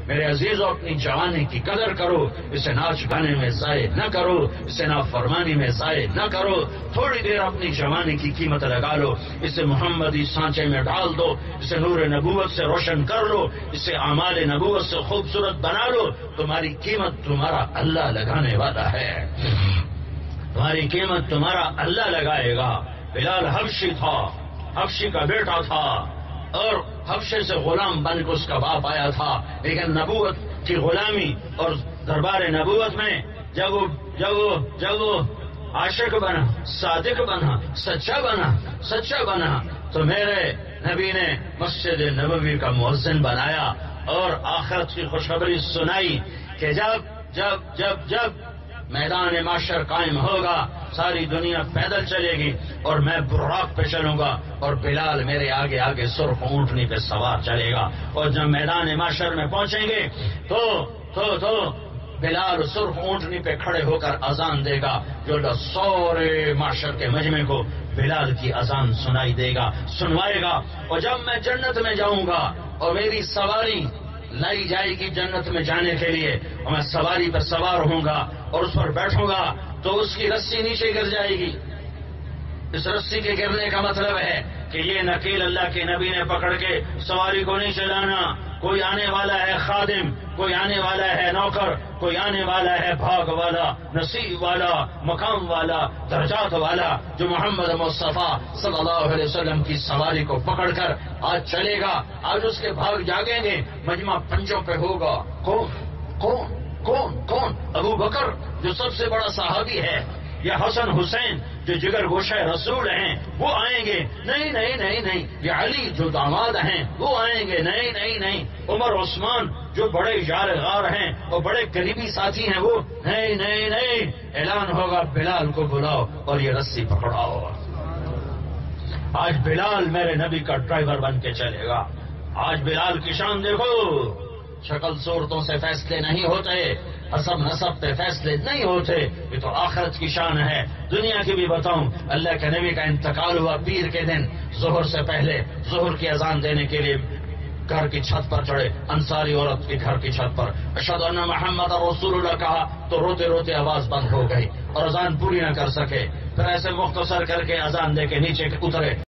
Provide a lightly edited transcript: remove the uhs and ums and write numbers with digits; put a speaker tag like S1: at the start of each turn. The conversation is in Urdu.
S1: میرے عزیزوں اپنی جوانی کی قدر کرو، اسے ناچ گانے میں ضائع نہ کرو، اسے نافرمانی میں ضائع نہ کرو، تھوڑی دیر اپنی جوانی کی قیمت لگا لو، اسے محمدی سانچے میں ڈال دو، اسے نور نبوت سے روشن کر لو، اسے اعمال نبوت سے خوبصورت بنا لو، تمہاری قیمت تمہارا اللہ لگانے والا ہے، تمہاری قیمت تمہارا اللہ لگائے گا۔ بلال حبشی تھا، حبشی کا بیٹا تھا، اور حبشے سے غلام بن کے اس کا باپ آیا تھا، لیکن نبوت کی غلامی اور دربار نبوت میں جب وہ عاشق بنا، صادق بنا، سچا بنا تو میرے نبی نے مسجد نبوی کا مؤذن بنایا اور آخرت کی خوشخبری سنائی کہ جب میدان معاشر قائم ہوگا، ساری دنیا پیدل چلے گی اور میں براق پہ چلوں گا اور بلال میرے آگے آگے سرخ اونٹنی پہ سوار چلے گا، اور جب میدان معاشر میں پہنچیں گے تو بلال سرخ اونٹنی پہ کھڑے ہو کر اذان دے گا، جو سورے معاشر کے مجمع کو بلال کی اذان سنوائے گا، اور جب میں جنت میں جاؤں گا اور میری سواری لائی جائے گی جنت میں جانے کے لیے، اور میں سواری پر سوار ہوں گا اور اس پر بیٹھوں گا تو اس کی رسی نیچے گر جائے گی۔ اس رسی کے گرنے کا مطلب ہے کہ یہ نکیل اللہ کے نبی نے پکڑ کے سواری کو نہیں چلانا، کوئی آنے والا ہے خادم، کوئی آنے والا ہے نوکر، کوئی آنے والا ہے بھاگ والا، نصیب والا، مقام والا، درجات والا، جو محمد مصطفیٰ صلی اللہ علیہ وسلم کی سواری کو پکڑ کر آج چلے گا، آج اس کے بھاگ جاگیں گے، مجمع پنجوں پہ ہوگا۔ کون؟ ابو بکر جو سب سے بڑا صحابی ہے، یا حسن حسین جو جگر گوشہ رسول ہیں وہ آئیں گے؟ نہیں، یہ علی جو داماد ہیں وہ آئیں گے؟ نہیں، عمر عثمان جو بڑے یار غار ہیں اور بڑے قریبی ساتھی ہیں وہ نہیں، اعلان ہوگا بلال کو بلاؤ اور یہ رسی پکڑاؤ۔ آج بلال میرے نبی کا ڈرائیور بن کے چلے گا۔ آج بلال کی شان دیکھو، شکل صورتوں سے فیصلے نہیں ہوتے، حسب نسب پہ فیصلے نہیں ہوتے، یہ تو آخرت کی شان ہے۔ دنیا کی بھی بتاؤں، اللہ کے نبی کا انتقال ہوا پیر کے دن، ظہر سے پہلے ظہر کی اذان دینے کے لیے گھر کی چھت پر چڑھے، انصاری عورت کے گھر کی چھت پر اشہد ان محمد رسول اللہ کہا تو روتے روتے آواز بند ہو گئی اور اذان پوری نہ کر سکے، پھر ایسے مختصر کر کے اذان دے کے نیچے اترے۔